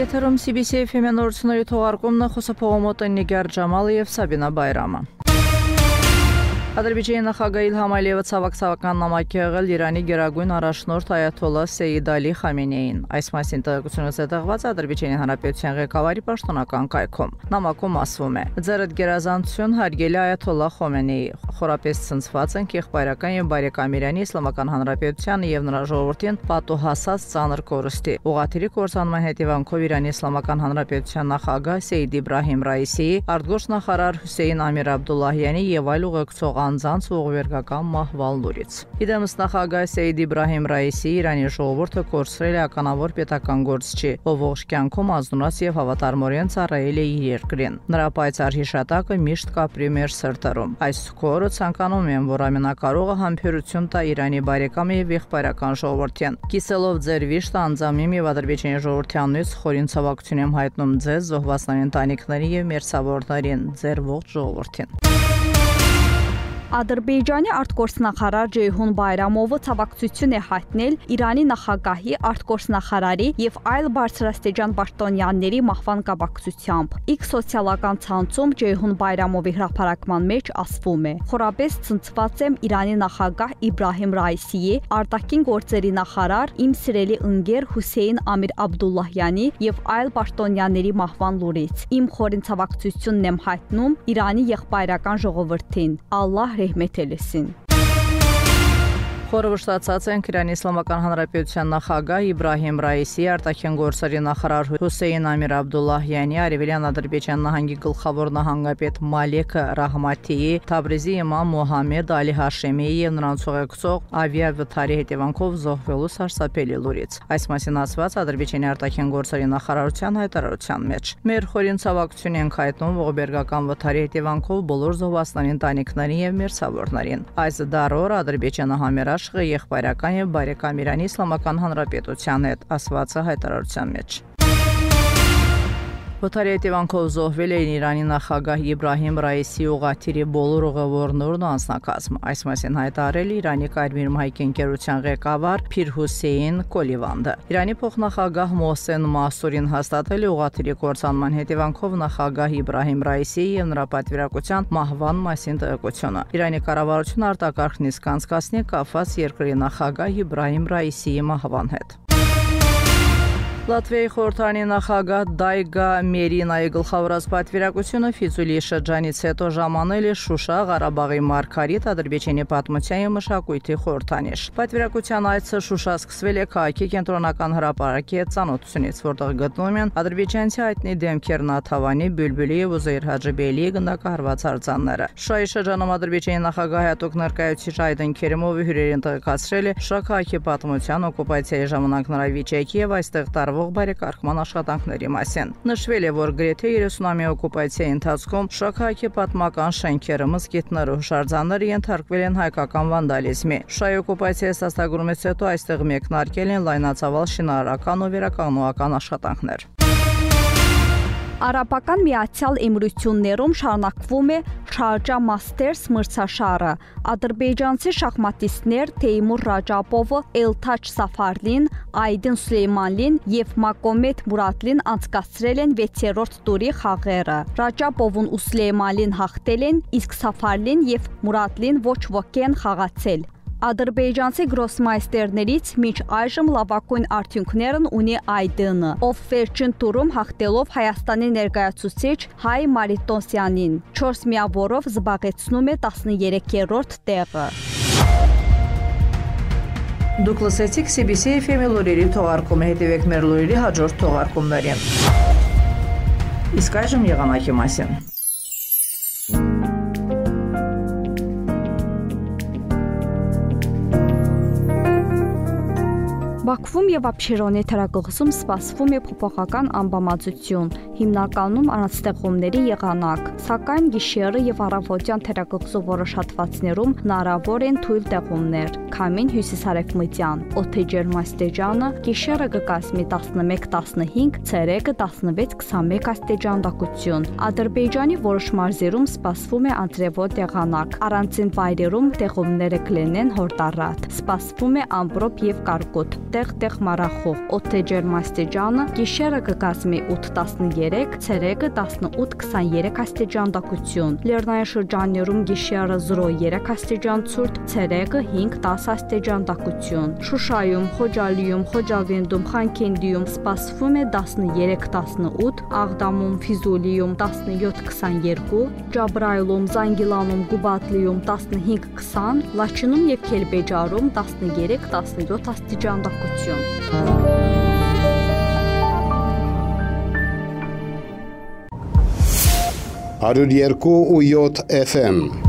Եթերում CBC FM-ի նորությունների թողարկումն է, խոսափողոմոտը Նիգար Ջամալը եւ Սաբինա Բայրամը։ Ադրբեջանի նախագահ Իլհամ Ալիևը ցավակցական նամակ է եղել Իրանի գերագույն առաջնորդ Այաթոլլա Սեյիդ Ալի Խամենեիին։ Այս մասին տեղեկությունը զետեղված Ադրբեջանի Հանրապետության ղեկավարի պաշտոնական կայքում։ Նամակում ասվում է. «Ձերդ գերազանցություն հարգելի Այաթոլլա Խոմենեի, խորապես ցնցված ենք եղբայրական եւ բարեկամ Իրանի Իսլամական Հանրապետությանը եւ նրա ժողովրդին պատուհասած ծանր կորստի։ Ուղղաթիռի կործանման հետևանքով Իրանի Իսլամական Հանրապետության նախագահ Սեյիդ Իբրահիմ Ռայիսիի, արտգործնախարար Հուսեյն Ամիր Աբդուլլահյանի եւ այլ ուղեկցող անձանց ուղղվերգական մահվան լուրից։ Իդեմս նախագահ Սեյիդ Իբրահիմ Ռայիսի Իրանի ժողովուրդը կորցրել է ականավոր պետական գործչի, ով ողջ կյանքում ազնուած եւ հավատարմորեն ծառայել է իր երկրին։ Նրա պայծառ հիշատակը միշտ կապրի մեր սրտերում։ Այս քորը ցանկանում եմ, որ ամենակարողը համբերություն տա Իրանի բարեկամ եւ եղբայրական ժողովրդին։ Կիսելով ձեր վիշտը անձամիմ եւ Ադրբեջանի ժողովրդի անունից խորին ցավակցություն եմ հայտնում ձեզ, զոհվածների ընտանիքներին եւ մերձավորներին, ձեր ողջ ժողովրդին»։ Ադրբեջանի արտգործնախարար Ջեյհուն Բայրամովը ցավակցություն է հայտնել Իրանի նախագահի, արտգործնախարարի եւ այլ բարձրաստիճան պաշտոնյաների մահվան կապակցությամբ։ X սոցիալական ցանցում Ջեյհուն Բայրամովի հրապարակման մեջ ասվում է. «Խորապես ցնցված եմ Իրանի նախագահ Իբրահիմ Ռայիսիի, արտաքին գործերի նախարար, իմ սիրելի ընկեր Հուսեյն Ամիր Աբդուլլահյանի եւ այլ պաշտոնյաների մահվան լուրից։ Իմ խորին ցավակցությունն եմ հայտնում Իրանի եղբայրական ժողովրդին։ Ալլահ ռեհմեթ էլեսին»։ Խորը վշտացած ենք Իրանի Իսլամական Հանրապետության նախագահ Իբրահիմ Ռայիսի, արտաքին գործերի նախարար Հուսեյն Ամիր Աբդուլլահյանի, Արևելյան Ադրբեջան նահանգի գլխավոր նահանգապետ Մալեք Ռահմաթիի, Թաբրիզի իմամ Մոհամմեդ Ալի Հաշեմիի եւ նրանց ուղեկցող ավիավթարի հետևանքով զոհվելու սարսափելի լուրից։ Այս մասին ասված Ադրբեջանի արտաքին գործերի նախարարության հայտարարության մեջ։ Մեր խորին ցավակցություն ենք հայտնում ողբերգական վթարի հետևանքով բոլոր զոհվածների ընտանիքներին եւ մերձավորներին։ Այս դարոր Ադրբեջանը համեր եղբայրական եւ բարեկամ Իրանի Իսլամական Հանրապետության հետ, ասված է հայտարարության մեջ։ Վթարի հետևանքով զոհվել էին Իրանի նախագահ Իբրահիմ Ռայիսի ուղղաթիռի բոլոր ուղևորներն ու անձնակազմը։ Այս մասին հայտարարել Իրանի Կարմիր մայրիկի ընկերության ղեկավար Փիր Հուսեյն Կոլիվանդը։ Իրանի փոխնախագահ Մոհսեն Մասուրին հաստատել է ուղղաթիռի կործանման հետևանքով նախագահ Իբրահիմ Ռայիսի եւ նրա պատվիրակության մահվան մասին տեղեկությունը։ Իրանի կառավարությունը արտակարգ նիստ կանցկացնի կապված երկրի նախագահ Իբրահիմ Ռայիսիի մահվան հետ։ Լատվիայի խորհրդարանի նախագահ Դայգա Մերինայի գլխավորած պատվիրակությունը Ֆիզուլի շրջանից հետո ժամանել է Շուշա, Ղարաբաղի Մարգարիտ, Ադրբեջանի պատմության եւ մշակույթի խորհրդանիշ։ Պատվիրակության այցը Շուշա սկսվել է քաղաքի կենտրոնական հրապարակի հետ ծանոթությունից, որտեղ գտնվում են ադրբեջանցի հայտնի դեմքեր Նաթավանի, Բյուլբյուլի եւ Ուզեյր Հաջիբեյլիի գնդակահարված արձանները։ Շուշայի շրջանում Ադրբեջանի նախագահ հատուկ ներկայացուցիչ Այդեն Քերեմովը հյուրերին տեղեկացրել է Շուշա քաղաքի պատմության, օկուպացիայի ժամանակ նրա վիճակի եւ այստեղ տարվող բարեկարգման աշխատանքների մասին։ Նշվել է, որ գրեթե 30-ամյա օկուպացիայի ընթացքում Շուշա քաղաքի պատմական շենքերը, մզկիթները, հուշարձանները ենթարկվել են հայկական վանդալիզմի։ Շուշայի օկուպացիայի ստացագրումից հետո այստեղ մեկնարկել են լայնածավալ շինարարական ու վերականգնողական աշխատանքներ։ Արաբական Միացյալ Էմիրություններում շարունակվում է Շարջա Մաստերս մրցաշարը։ Ադրբեջանցի շախմատիստներ Թեյմուր Ռաջապովը, Էլթաչ Սաֆարլին, Այդին Սուլեյմանլին եւ Մակոմեդ Մուրադլին անցկացրել են 6-րդ տուրի խաղերը։ Ռաջապովն ու Սուլեյմանլին հաղթել են, իսկ Սաֆարլին եւ Մուրադլին ոչ ոք են խաղացել։ Ադրբեջանցի գրոսմայստերներից մինչ այժմ լավագույն արդյունքներն ունի Այդինը, ով վերջին տուրում հաղթելով Հայաստանի ներկայացուցիչ Հայ Մարիտոսյանին 4 միավորով զբաղեցնում է 13-րդ տեղը։ Դուք լսեցիք CBC FM-ի լուրերի թողարկումը, հետևեք մեր լուրերի հաջորդ թողարկումներին։ Իսկ այժմ եղանակի մասին։ Բաքվում եւ Աբշերոնի թերակղզում սպասվում է փոփոխական անբավարարություն, հիմնականում անցտեղումների եղանակ, սակայն գիշերը եւ առավոտյան թերակղզու որոշ հատվածներում հնարավոր են թույլ տեղումներ։ Քամին հյուսիսարևմտյան, օդի ջերմաստիճանը գիշերը կկազմի 11-15, ցերեկը 16-21 աստիճան տաքություն։ Ադրբեջանի որոշ մարզերում սպասվում է անձրևոտ եղանակ, առանցին վայրերում տեղումները կլինեն հորդառատ։ Սպասվում է ամպրոպ եւ կարկուտ։ տեղ-տեղ մարախող։ Օդի ջերմաստիճանը՝ գիշերը կկազմի 8-13, ցերեկը 18-23 աստիճան տաքություն։ Լեռնային շրջաններում գիշերը 0-3 աստիճան ցուրտ, ցերեկը 5-10 աստիճան տաքություն։ Շուշայում, Խոջալիում, Խոջավենդում, Խանքենդիում սպասվում է 13-18, Աղդամում, Ֆիզուլիում 17-22, Ջաբրայիլում, Զանգիլանում, Գուբատլիում 15-20, Լաչինում եւ Քելբեջարում 13-17 աստիճան տաքություն։ 102.7 FM